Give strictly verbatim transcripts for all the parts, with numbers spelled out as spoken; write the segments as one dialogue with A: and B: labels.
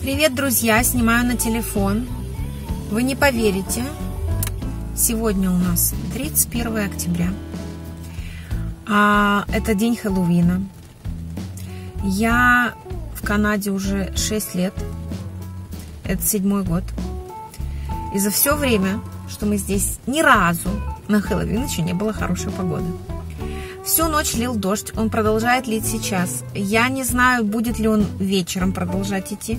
A: Привет, друзья! Снимаю на телефон. Вы не поверите, сегодня у нас тридцать первое октября. А, это день Хэллоуина. Я в Канаде уже шесть лет. Это седьмой год. И за все время, что мы здесь, ни разу на Хэллоуин еще не было хорошей погоды. Всю ночь лил дождь, он продолжает лить сейчас. Я не знаю, будет ли он вечером продолжать идти.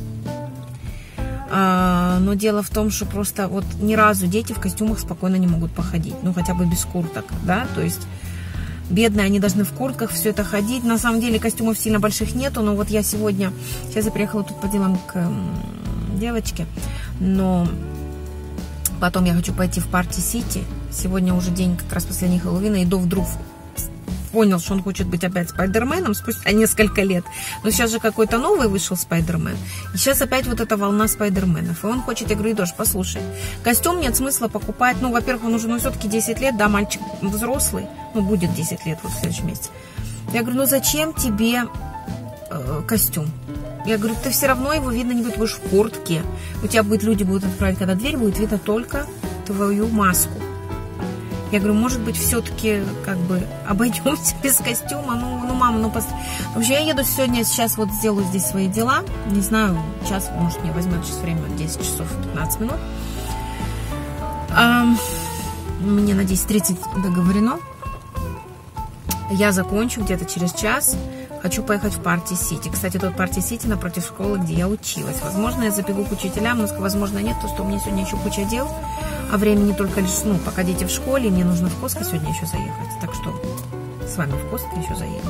A: А, но дело в том, что просто вот ни разу дети в костюмах спокойно не могут походить. Ну, хотя бы без курток, да, то есть бедные, они должны в куртках все это ходить. На самом деле костюмов сильно больших нету, но вот я сегодня, сейчас я приехала тут по делам к девочке, но потом я хочу пойти в Парти-Сити. Сегодня уже день как раз последний Хэллоуина, иду вдруг понял, что он хочет быть опять Спайдерменом спустя несколько лет. Но сейчас же какой-то новый вышел Спайдермен. И сейчас опять вот эта волна Спайдерменов. И он хочет, я говорю, Идош, послушай, костюм нет смысла покупать. Ну, во-первых, он уже, ну, все-таки десять лет, да, мальчик взрослый. Ну, будет десять лет вот в следующем месяце. Я говорю, ну, зачем тебе э, костюм? Я говорю, ты все равно его видно не будет, будешь в куртке. У тебя будет, люди будут открывать, когда дверь будет видно только твою маску. Я говорю, может быть, все-таки как бы обойдемся без костюма. Ну, ну мама, ну, пост... В общем, я еду сегодня, сейчас вот сделаю здесь свои дела. Не знаю, час, может, мне возьмет сейчас время, десять часов пятнадцать минут. А, мне на десять тридцать договорено. Я закончу где-то через час. Хочу поехать в Парти-Сити. Кстати, тот Парти-Сити напротив школы, где я училась. Возможно, я забегу к учителям, но, возможно, нет, то, что у меня сегодня еще куча дел, а времени только лишь, ну, пока дети в школе, мне нужно в Костко сегодня еще заехать. Так что с вами в Костко еще заедем.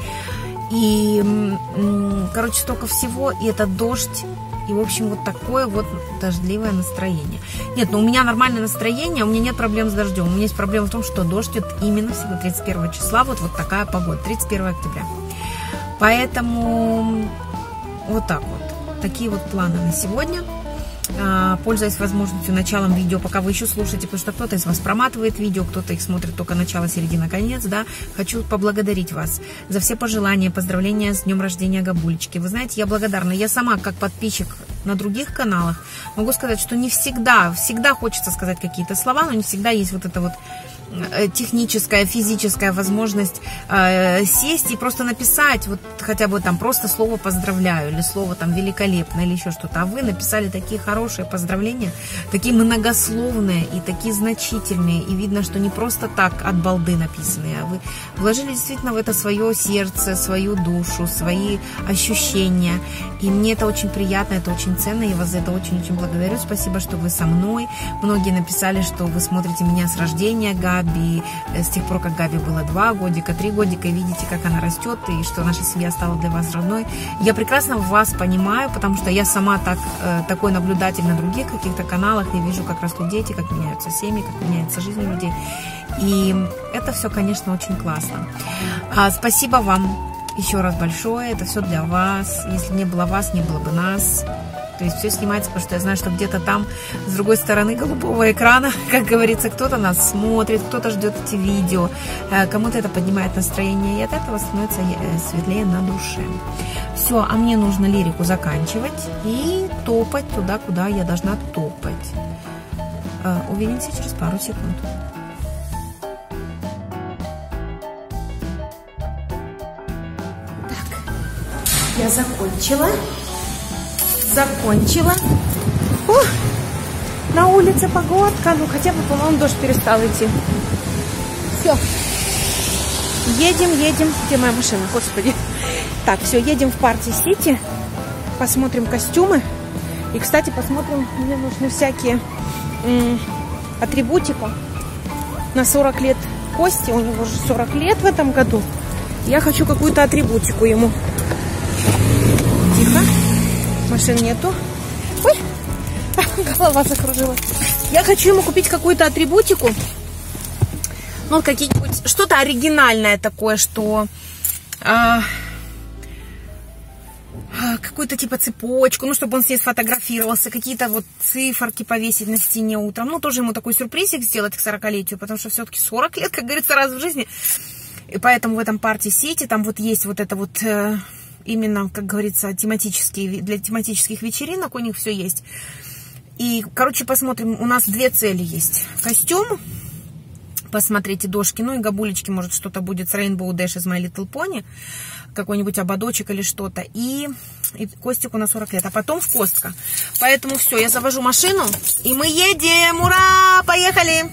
A: И, короче, столько всего, и этот дождь, и, в общем, вот такое вот дождливое настроение. Нет, ну, у меня нормальное настроение, у меня нет проблем с дождем. У меня есть проблема в том, что дождь идет именно всего тридцать первого числа, вот, вот такая погода, тридцать первого октября. Поэтому вот так вот. Такие вот планы на сегодня. Пользуясь возможностью, началом видео, пока вы еще слушаете, потому что кто-то из вас проматывает видео, кто-то их смотрит только начало, середина, конец, да, хочу поблагодарить вас за все пожелания, поздравления с днем рождения Габулечки. Вы знаете, я благодарна. Я сама, как подписчик на других каналах, могу сказать, что не всегда, всегда хочется сказать какие-то слова, но не всегда есть вот это вот техническая, физическая возможность э, сесть и просто написать вот хотя бы там просто слово «поздравляю» или слово там «великолепно» или еще что-то. А вы написали такие хорошие поздравления, такие многословные и такие значительные. И видно, что не просто так от балды написанные, а вы вложили действительно в это свое сердце, свою душу, свои ощущения. И мне это очень приятно, это очень ценно. Я вас за это очень-очень благодарю. Спасибо, что вы со мной. Многие написали, что вы смотрите меня с рождения Габи, с тех пор, как Габи было два годика, три годика, и видите, как она растет, и что наша семья стала для вас родной. Я прекрасно вас понимаю, потому что я сама так, такой наблюдатель на других каких-то каналах, я вижу, как растут дети, как меняются семьи, как меняется жизнь людей. И это все, конечно, очень классно. Спасибо вам еще раз большое, это все для вас. Если не было вас, не было бы нас. То есть все снимается, потому что я знаю, что где-то там, с другой стороны голубого экрана, как говорится, кто-то нас смотрит, кто-то ждет эти видео, кому-то это поднимает настроение, и от этого становится светлее на душе. Все, а мне нужно лирику заканчивать и топать туда, куда я должна топать. Увидимся через пару секунд. Так, я закончила. Закончила. Фух, на улице погодка. Ну, хотя бы, по-моему, дождь перестал идти. Все. Едем, едем. Где моя машина? Господи. Так, все, едем в Парти-Сити. Посмотрим костюмы. И, кстати, посмотрим, мне нужны всякие м, атрибутика. На сорок лет Кости. У него же сорок лет в этом году. Я хочу какую-то атрибутику ему. Тихо. Машин нету. Ой, голова закружилась. Я хочу ему купить какую-то атрибутику. Ну, какие-нибудь, что-то оригинальное такое, что а, а, какую-то типа цепочку, ну, чтобы он здесь сфотографировался, какие-то вот циферки повесить на стене утром. Ну, тоже ему такой сюрпризик сделать к сорокалетию, потому что все-таки сорок лет, как говорится, раз в жизни. И поэтому в этом Парти-Сити там вот есть вот это вот... именно, как говорится, тематические, для тематических вечеринок у них все есть. И, короче, посмотрим, у нас две цели есть. Костюм, посмотрите, дошки, ну и габулечки, может, что-то будет с Rainbow Dash из My Little Pony, какой-нибудь ободочек или что-то. И, и Костику на сорок лет, а потом в Костка. Поэтому все, я завожу машину, и мы едем, ура, поехали!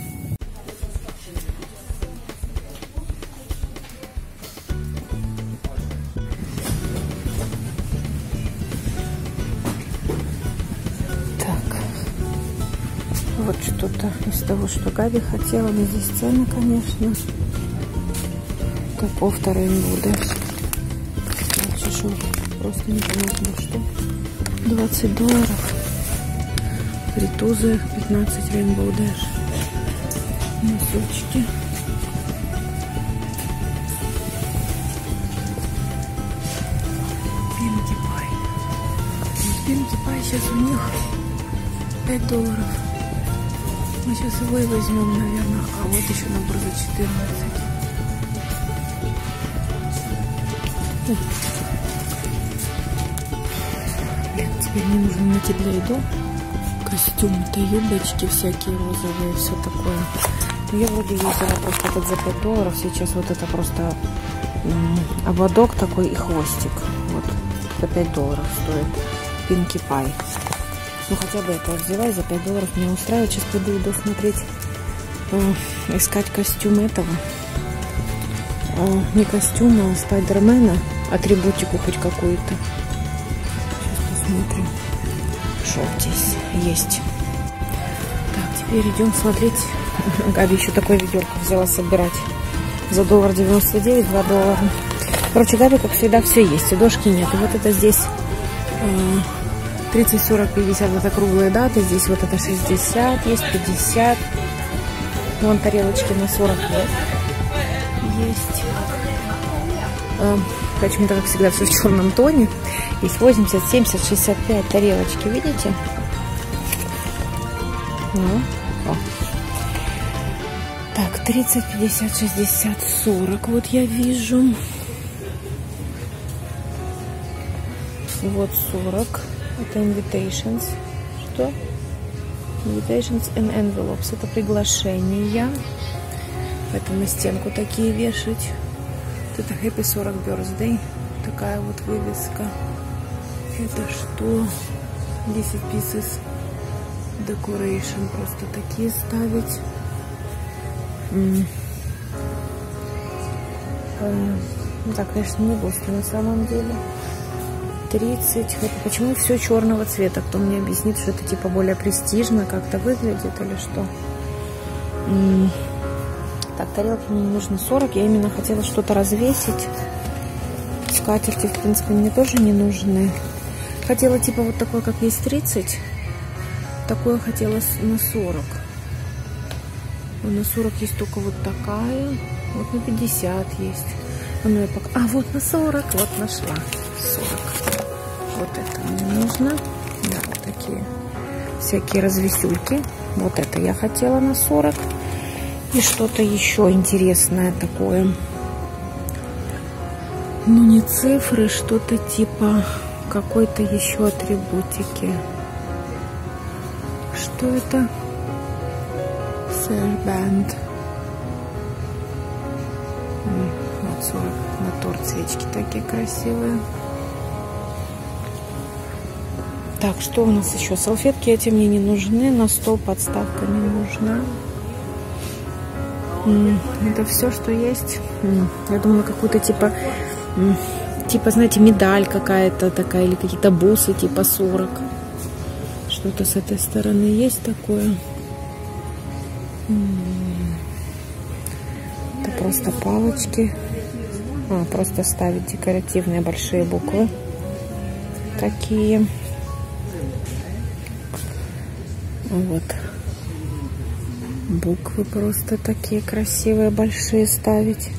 A: Вот что-то из того, что Габи хотела. Но здесь цены, конечно. Так, офф Rainbow Dash. Чешу. Просто непонятно, что. двадцать долларов. Ритузы пятнадцать Rainbow Dash. Носочки. Pinkie Pie. Pinkie Pie сейчас у них пять долларов. Мы сейчас его и возьмем, наверное. А вот еще набор за четырнадцать. Блин, теперь мне нужно найти для еды костюмы-то, юбочки всякие розовые, все такое. Но я вроде ездила просто этот за пять долларов. Сейчас вот это просто ободок такой и хвостик. Вот за пять долларов стоит Pinkie Pie. Ну, хотя бы это взяла, за пять долларов меня устраивает. Сейчас пойду иду смотреть, э, искать костюм этого. Э, не костюм, а Спайдермена. Атрибутику хоть какую-то. Сейчас посмотрим, что здесь есть. Так, теперь идем смотреть. Габи еще такое ведерко взяла собирать. За доллар девяносто девять, два доллара. Короче, Габи, как всегда, все есть. И дошки нет. И вот это здесь... Э, тридцать, сорок, пятьдесят, это круглые даты. Здесь вот это шестьдесят, есть пятьдесят. Вон тарелочки на сорок лет. Есть. Почему-то, как всегда, все в черном тоне. Есть восемьдесят, семьдесят, шестьдесят пять тарелочки. Видите? Ну, о. Так, тридцать, пятьдесят, шестьдесят, сорок. Вот я вижу. Вот сорок. Это invitations. Что? Invitations and envelopes. Это приглашения. Это на стенку такие вешать. Это Happy сорок birthday. Такая вот вывеска. Это что? десять pieces decoration. Просто такие ставить. М -м. Ну так, конечно, не густо на самом деле. тридцать. Почему все черного цвета? Кто мне объяснит, что это типа более престижно как-то выглядит или что? М-м. Так, тарелки мне не нужно сорок. Я именно хотела что-то развесить. Скатерти, в принципе, мне тоже не нужны. Хотела типа вот такой, как есть тридцать. Такое хотела на сорок. На сорок есть только вот такая. Вот на пятьдесят есть. А, ну, я пока... а вот на сорок. Вот нашла. сорок. Вот это мне нужно. Да, вот такие всякие развесюльки. Вот это я хотела на сорок. И что-то еще интересное такое. Ну, не цифры, что-то типа какой-то еще атрибутики. Что это? Сэrband. Вот сорок. На торт свечки такие красивые. Так, что у нас еще? Салфетки эти мне не нужны. На стол подставка не нужна. Это все, что есть. Я думала, какую-то типа, типа, знаете, медаль какая-то такая, или какие-то бусы типа сорок. Что-то с этой стороны есть такое. Это просто палочки. А, просто ставить декоративные большие буквы. Такие. Вот. Буквы просто такие красивые, большие ставить.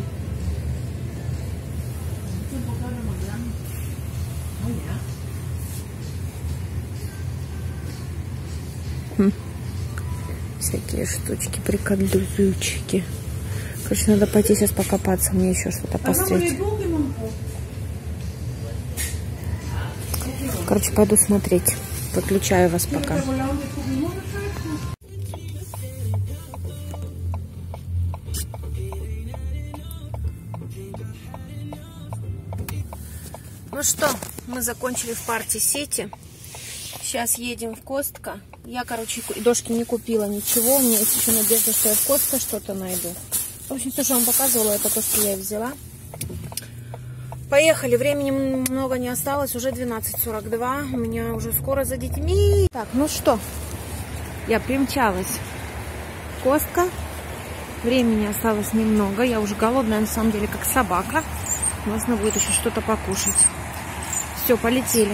A: Хм. Всякие штучки, приколючки. Короче, надо пойти сейчас покопаться, мне еще что-то посмотреть. Короче, пойду смотреть. Выключаю вас пока. Ну что, мы закончили в парте сети. Сейчас едем в Костко. Я, короче, дошки не купила ничего. У меня есть еще надежда, что я в Костко что-то найду. В общем, все, что я вам показывала, это то, что я взяла. Поехали. Времени много не осталось. Уже двенадцать сорок два. У меня уже скоро за детьми. Так, ну что, я примчалась в Костко. Времени осталось немного. Я уже голодная, на самом деле, как собака. Нужно будет еще что-то покушать. Все, полетели.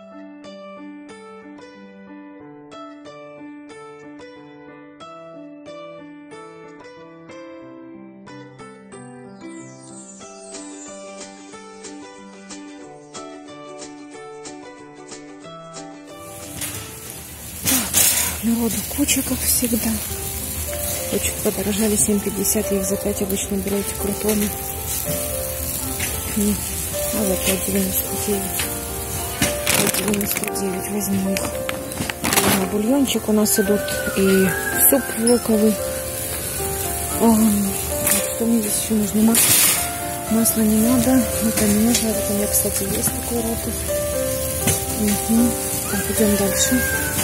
A: Народу куча, как всегда. Очень подорожали, семь пятьдесят. Я их за пять обычно беру, эти крутоны. А вот пять девяносто девять. пять девяносто девять. Возьму их. А, бульончик у нас идут. И суп луковый. О, что мне здесь еще нужно? Масло. Масло не надо. Это не нужно. Вот у меня, кстати, есть такой ротов. Угу. Так, идем дальше.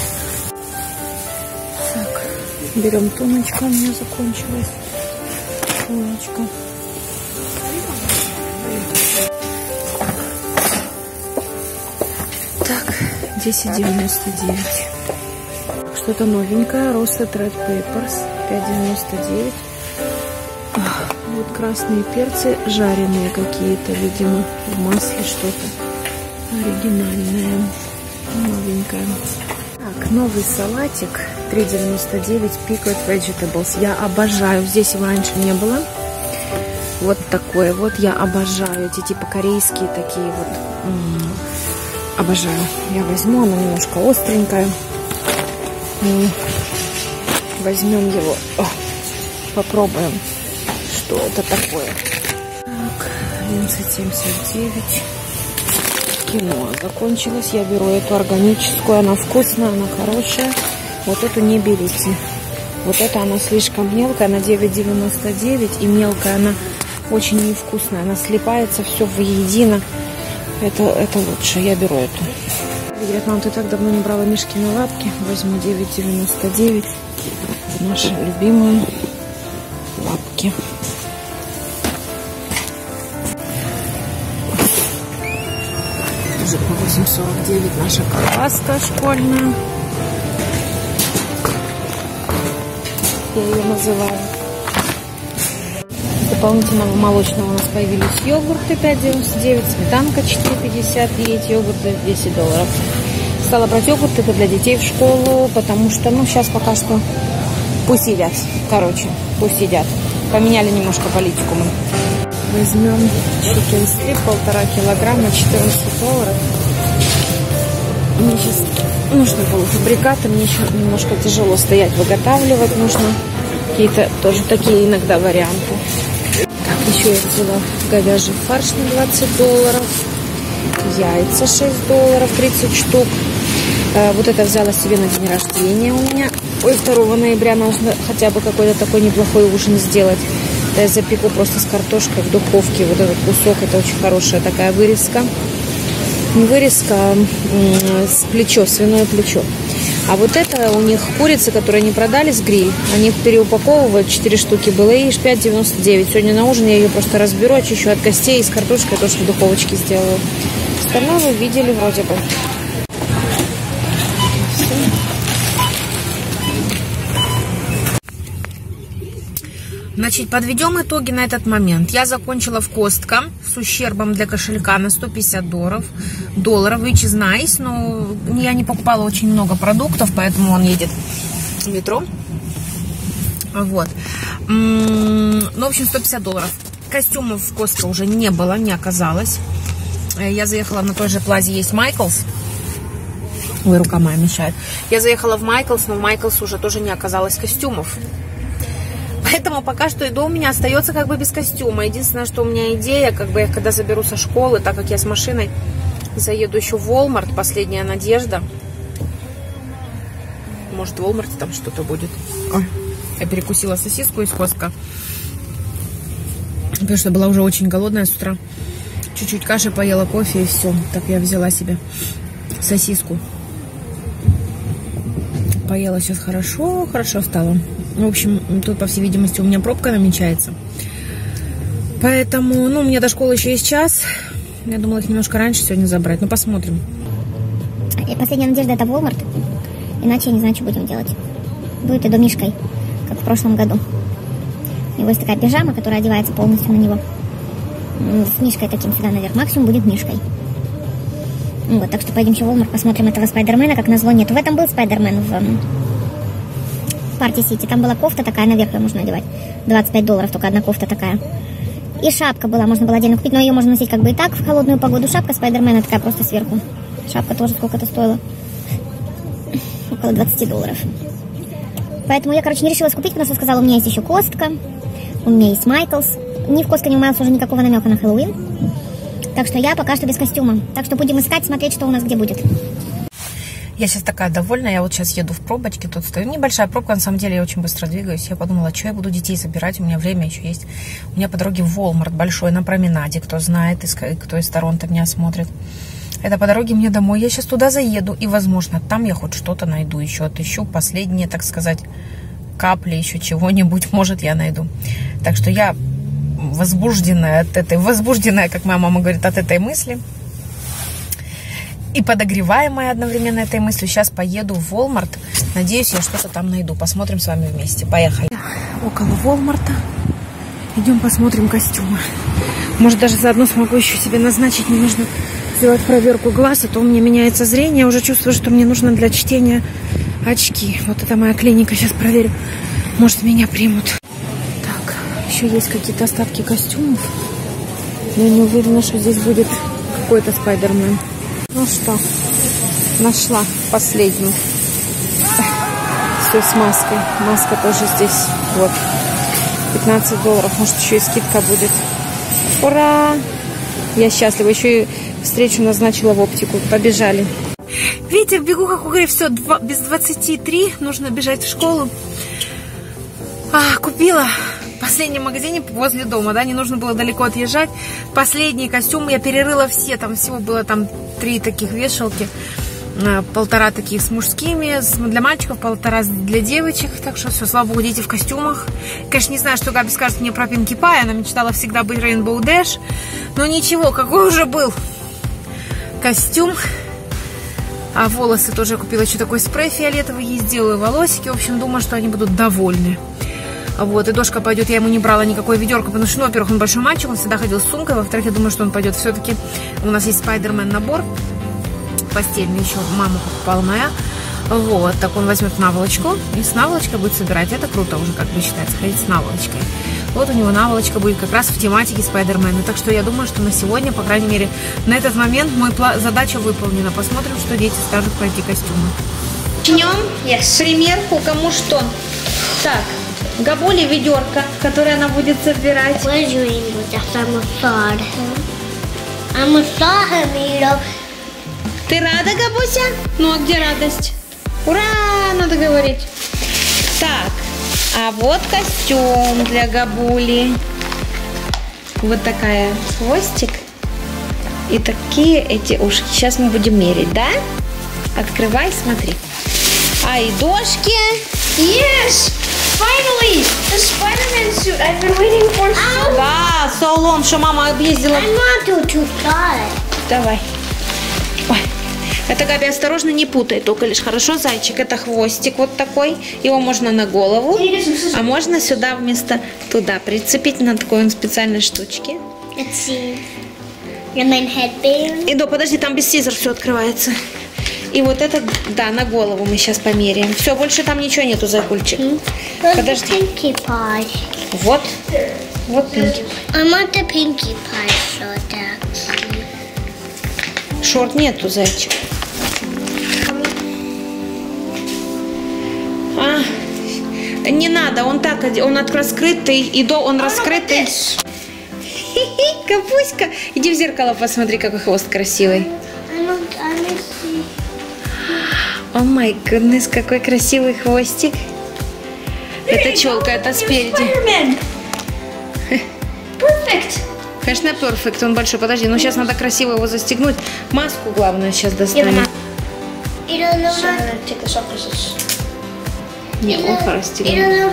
A: Так, берем туночка, у меня закончилась. Туночка. Так, десять девяносто девять. Что-то новенькое. Roasted Red Peppers. пять девяносто девять. Вот красные перцы, жареные какие-то, видимо, в масле что-то оригинальное, новенькое. Так, новый салатик три девяносто девять Pickled Vegetables. Я обожаю. Здесь его раньше не было. Вот такое вот. Я обожаю. Эти типа корейские такие вот. М-м, обожаю. Я возьму. Она немножко остренькая. И возьмем его. О, попробуем, что это такое. Так, одиннадцать семьдесят девять. Кино закончилось. Я беру эту органическую. Она вкусная, она хорошая. Вот эту не берите. Вот эта она слишком мелкая. Она девять девяносто девять. И мелкая она очень невкусная. Она слипается все воедино. Это, это лучше. Я беру эту. Говорят, мам, ты так давно не брала Мишкины лапки. Возьму девять девяносто девять. Наши любимые лапки. Уже по восемь сорок девять наша колбаска школьная. Я ее называю. Дополнительного молочного у нас появились йогурты пять девяносто девять, сметанка четыре пятьдесят и эти йогурты десять долларов. Стала брать йогурты для детей в школу, потому что, ну, сейчас пока что пусть едят. Короче, пусть едят. Поменяли немножко политику мы. Возьмем чикен стрип, полтора килограмма, четырнадцать долларов. Мне сейчас нужны полуфабрикаты, мне еще немножко тяжело стоять, выготавливать нужно. Какие-то тоже такие иногда варианты. Так, еще я взяла говяжий фарш на двадцать долларов. Яйца шесть долларов, тридцать штук. Вот это взяла себе на день рождения у меня. Ой, второго ноября нужно хотя бы какой-то такой неплохой ужин сделать. Я запеку просто с картошкой в духовке. Вот этот кусок, это очень хорошая такая вырезка. Не вырезка, а с плечо, свиное плечо. А вот это у них курица, которую они продали с гриль. Они переупаковывают, четыре штуки было, и пять девяносто девять. Сегодня на ужин я ее просто разберу, очищу от костей и с картошкой тоже в духовочке сделаю. Остальное вы видели вроде бы. Значит, подведем итоги на этот момент. Я закончила в Костко с ущербом для кошелька на сто пятьдесят долларов. Долларов, which is nice, но я не покупала очень много продуктов, поэтому он едет в метро. Вот. Ну, в общем, сто пятьдесят долларов. Костюмов в Костко уже не было, не оказалось. Я заехала на той же плазе, есть Майклс. Ой, рука моя мешает. Я заехала в Майклс, но в Майклс уже тоже не оказалось костюмов. Поэтому пока что иду у меня остается как бы без костюма. Единственное, что у меня идея, как бы я когда заберу со школы, так как я с машиной, Заеду еще в Walmart, последняя надежда. Может, в Walmart там что-то будет. Ой, я перекусила сосиску из Costco, потому что была уже очень голодная с утра. Чуть-чуть каши поела, кофе и все. Так я взяла себе сосиску. Поела сейчас хорошо, хорошо стало. В общем, тут, по всей видимости, у меня пробка намечается. Поэтому, ну, у меня до школы еще есть час. Я думала их немножко раньше сегодня забрать. Ну, посмотрим.
B: И последняя надежда — это Walmart. Иначе я не знаю, что будем делать. Будет иду мишкой, как в прошлом году. У него есть такая пижама, которая одевается полностью на него. С мишкой таким сюда наверх. Максимум будет мишкой. Вот, так что пойдем еще в Walmart, посмотрим этого Спайдермена. Как назло нет. В этом был Спайдермен в Парти Сити. Там была кофта такая, наверх ее можно одевать. двадцать пять долларов только одна кофта такая. И шапка была, можно было отдельно купить, но ее можно носить как бы и так в холодную погоду. Шапка Спайдермена такая просто сверху. Шапка тоже сколько-то стоила. Около двадцать долларов. Поэтому я, короче, не решилась купить, потому что сказала, у меня есть еще Costco, у меня есть Майклс. Ни в Costco, ни у Майлса уже никакого намека на Хэллоуин. Так что я пока что без костюма. Так что будем искать, смотреть, что у нас где будет.
A: Я сейчас такая довольна, я вот сейчас еду в пробочке, тут стою. Небольшая пробка, на самом деле я очень быстро двигаюсь. Я подумала, что я буду детей забирать, у меня время еще есть. У меня по дороге в Walmart большой на променаде, кто знает, кто из Торонто меня смотрит. Это по дороге мне домой, я сейчас туда заеду, и, возможно, там я хоть что-то найду, еще отыщу последние, так сказать, капли, еще чего-нибудь, может, я найду. Так что я возбужденная от этой, возбужденная, как моя мама говорит, от этой мысли. И подогреваемая одновременно этой мыслью. Сейчас поеду в Walmart. Надеюсь, я что-то там найду. Посмотрим с вами вместе. Поехали. Около Walmart. Идем посмотрим костюмы. Может, даже заодно смогу еще себе назначить. Мне нужно сделать проверку глаз, а то у меня меняется зрение. Я уже чувствую, что мне нужно для чтения очки. Вот это моя клиника. Сейчас проверю. Может, меня примут. Так, еще есть какие-то остатки костюмов. Но я не уверена, что здесь будет какой-то Спайдермен. Ну что, нашла последнюю. Все с маской. Маска тоже здесь. Вот. пятнадцать долларов. Может, еще и скидка будет. Ура! Я счастлива. Еще и встречу назначила в оптику. Побежали. Видите, бегу, как угорь. Все, без двадцати три. Нужно бежать в школу. А, купила в последнем магазине возле дома, да, не нужно было далеко отъезжать. Последний костюм, я перерыла все, там всего было там три таких вешалки, полтора таких с мужскими, для мальчиков, полтора для девочек, так что все, слава богу, дети в костюмах. Конечно, не знаю, что Габи скажет мне про Pinkie Pie, она мечтала всегда быть Rainbow Dash, но ничего, какой уже был костюм. А волосы тоже купила еще такой спрей фиолетовый, ей сделаю волосики, в общем, думаю, что они будут довольны. Вот, и Дошка пойдет, я ему не брала никакое ведерко, потому что, ну, во-первых, он большой мальчик, он всегда ходил с сумкой, во-вторых, я думаю, что он пойдет все-таки. У нас есть Спайдермен набор постельный, еще мама покупала моя. Вот, так он возьмет наволочку и с наволочкой будет собирать. Это круто уже, как бы считается, ходить с наволочкой. Вот у него наволочка будет как раз в тематике Спайдермена. Так что я думаю, что на сегодня, по крайней мере, на этот момент моя задача выполнена. Посмотрим, что дети скажут про эти костюмы.
C: Начнем yes. примерку, кому что. Так. Габули ведерко, которое она будет собирать. Ты рада, Габуся? Ну а где радость? Ура, надо говорить. Так, а вот костюм для Габули. Вот такая хвостик. И такие эти ушки. Сейчас мы будем мерить, да? Открывай, смотри. А и Дошки.
D: Yes! Finally! The Spider-Man suit I've been waiting for so
C: Да, so long, что мама объездила.
D: I'm not too, too tired.
C: Давай. Ой. Это, Габи, осторожно, не путай, только лишь, хорошо, зайчик? Это хвостик вот такой. Его можно на голову, а можно сюда вместо туда прицепить на такой он специальной штучке.
D: Let's see. Your main headband.
C: И, да, подожди, там без сизер все открывается. И вот это, да, на голову мы сейчас померяем. Все, больше там ничего нету, Зайкульчик.
D: Mm.
C: Подожди.
D: Pinkie Pie.
C: Вот. Вот Pinkie.
D: I want the Pinkie Pie short, actually.
C: Шорт нету, зайчик. А, не надо, он так, он от раскрытый, и до он раскрытый. Хи-хи, Капуська. Иди в зеркало посмотри, какой хвост красивый. О май гуднес, какой красивый хвостик. Это челка, это спереди.
D: Perfect.
C: Конечно, перфект, он большой. Подожди, ну сейчас надо красиво его застегнуть. Маску главное сейчас достанем. Не, ухо расстегнуть.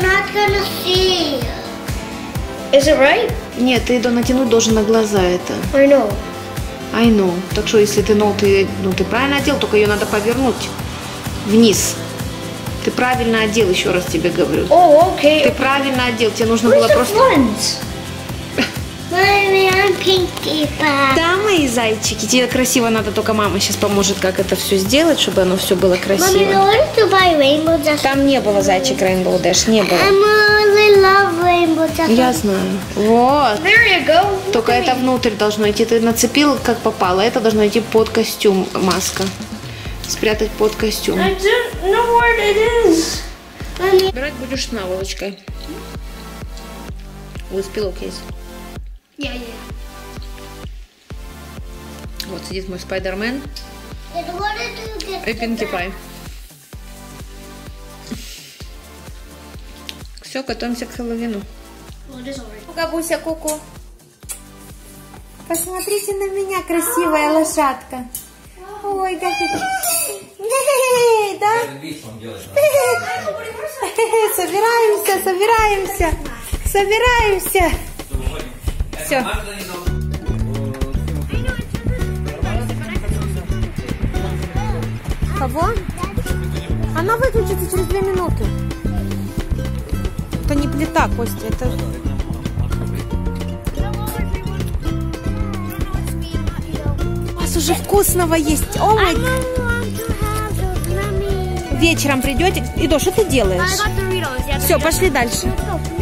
D: Is it right?
C: Нет, ты натянуть должен на глаза это.
D: I know.
C: I know. Так что если ты, ну, ты, ну, ты правильно одел, только ее надо повернуть вниз. Ты правильно одел, еще раз тебе говорю.
D: Oh, okay.
C: Ты правильно одел, тебе нужно
D: Where's
C: было
D: the
C: просто...
D: front?
B: Mommy, I'm Pinkie Pie.
C: Да, мои зайчики, тебе красиво надо, только мама сейчас поможет, как это все сделать, чтобы оно все было
B: Mommy, I
C: красиво.
B: wanted to buy rainbow just.
C: Там не было зайчик Rainbow Dash, не было.
B: I really love rainbow just.
C: Я знаю. Вот.
D: There you go.
C: Только это внутрь должно идти. Ты нацепил, как попало. Это должно идти под костюм, маска. Спрятать под костюм.
D: I don't know what it is.
B: Mommy,
C: Брать будешь наволочкой. With pillowcase.
D: Yeah, yeah.
C: Вот сидит мой Спайдермен
B: I wanted to get.
C: и Пинки Пай. Все, готовимся к Хэллоуину.
D: Well, it is already.
A: Габуся, ку-ку. Посмотрите на меня, красивая лошадка. Ой, как это... Эй, да? Собираемся, собираемся. Собираемся. Все. Кого? Она выключится через две минуты. Это не плита, Костя, это... У вас уже вкусного есть. О май... Вечером придете. Идо, что ты делаешь? Все, пошли дальше.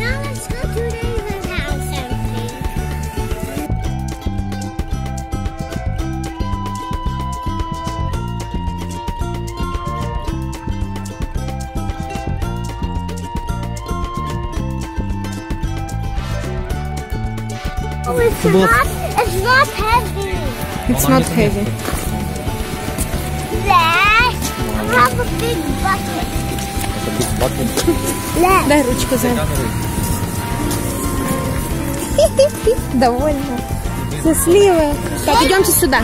B: It's not, it's not heavy.
A: It's not heavy.
B: Dad, I have a big bucket. Dad.
A: Дай ручку, Зай. Довольно. Счастливая. Так, идемте сюда.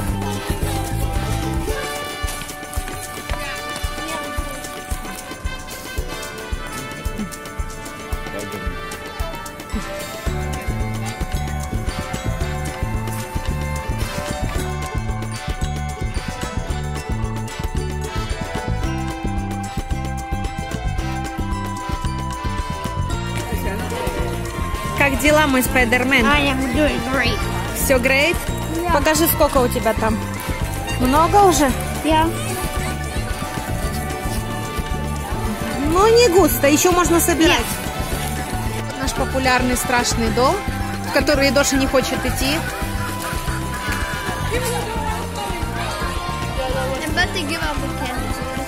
A: Как дела, мой Спайдермен?
B: I am doing great.
A: Все great? Покажи, сколько у тебя там. Много уже?
B: Yeah.
A: Ну, не густо, еще можно собирать. Наш популярный страшный дом, в который Доша не хочет идти.
B: I'm about to give up the candy, so it's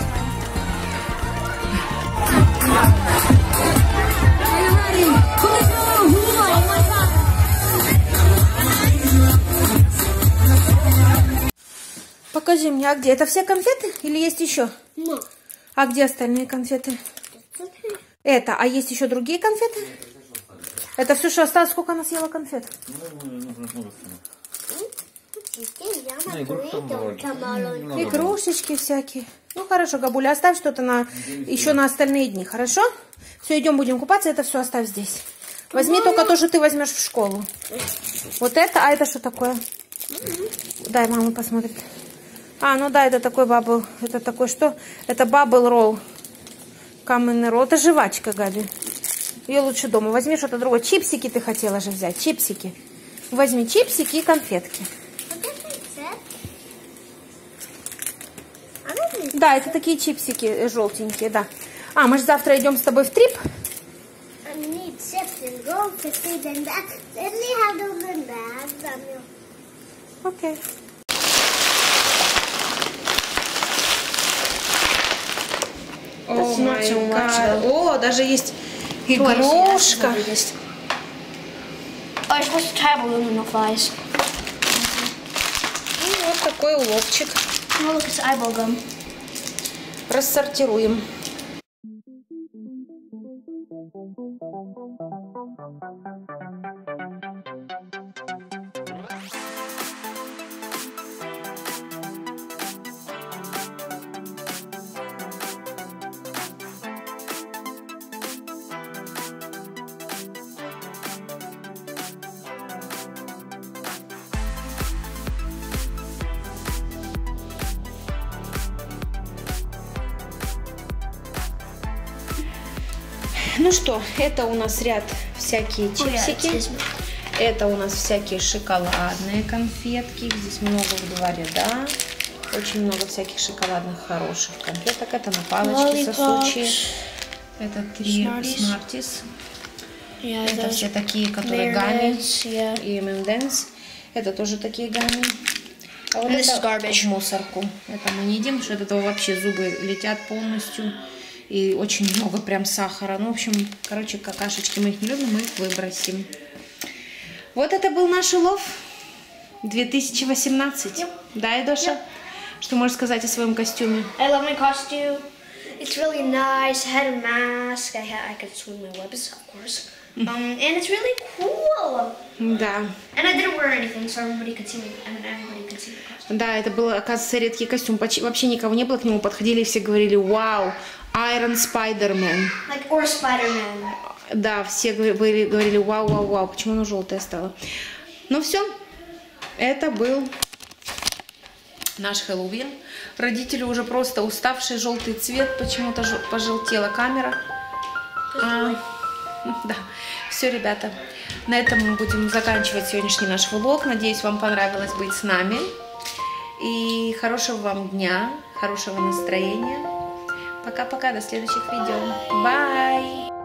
A: Покажи мне, а где? Это все конфеты или есть еще?
B: No.
A: А где остальные конфеты? Это, а есть еще другие конфеты? Это все, что осталось? Сколько она съела конфет? Игрушечки всякие. Ну хорошо, Габуля, оставь что-то на еще на остальные дни, хорошо? Все, идем, будем купаться, это все оставь здесь. Возьми только то, что ты возьмешь в школу. Вот это, а это что такое? Дай мама посмотрит. А, ну да, это такой бабл. Это такой что? Это бабл ролл. Каменный ролл. Это жвачка, Габи. Ее лучше дома. Возьми что-то другое. Чипсики ты хотела же взять. Чипсики. Возьми чипсики и конфетки. Да, это такие чипсики желтенькие, да. А, мы же завтра идем с тобой в трип. Окей. О, май гад. О, даже есть игрушка.
D: Oh, you're supposed to tie a balloon and no flies.
C: такой уловчик.
D: Oh, look, it's eyeball gum.
C: Рассортируем. Ну что, это у нас ряд всякие чипсики. Это у нас всякие шоколадные конфетки. Здесь много в два ряда. Очень много всяких шоколадных хороших конфеток. Это на палочке сосучие. Это три Smarties.
D: Yeah,
C: это все такие, которые гамми. Yeah. И эм энд эмс. Это тоже такие гамми. А вот это в мусорку. Это мы не едим, потому что от этого вообще зубы летят полностью. И очень много прям сахара. Ну, в общем, короче, какашечки мы их не любим, мы их выбросим. Вот это был наш улов две тысячи восемнадцать. Yep. Да, Эдоша? Yep. Что можешь сказать о своем костюме?
D: I love my costume. It's really nice. I had a mask. I had I could swing my webs, of course. Um, and it's really cool.
C: Да.
D: And I didn't wear anything, so everybody could see me. And everybody could see the costume.
C: Да, это был, оказывается, редкий костюм. Вообще никого не было, к нему подходили и все говорили: вау, Iron Spider-Man.
D: Like, or Spider-Man.
C: Да, все говорили, говорили: вау, вау, вау. Почему оно желтое стало? Ну все, это был наш Хэллоуин. Родители уже просто уставший, желтый цвет, почему-то пожелтела камера. А, да, все, ребята, на этом мы будем заканчивать сегодняшний наш влог. Надеюсь, вам понравилось быть с нами. И хорошего вам дня, хорошего настроения. Пока-пока, до следующих видео. Bye!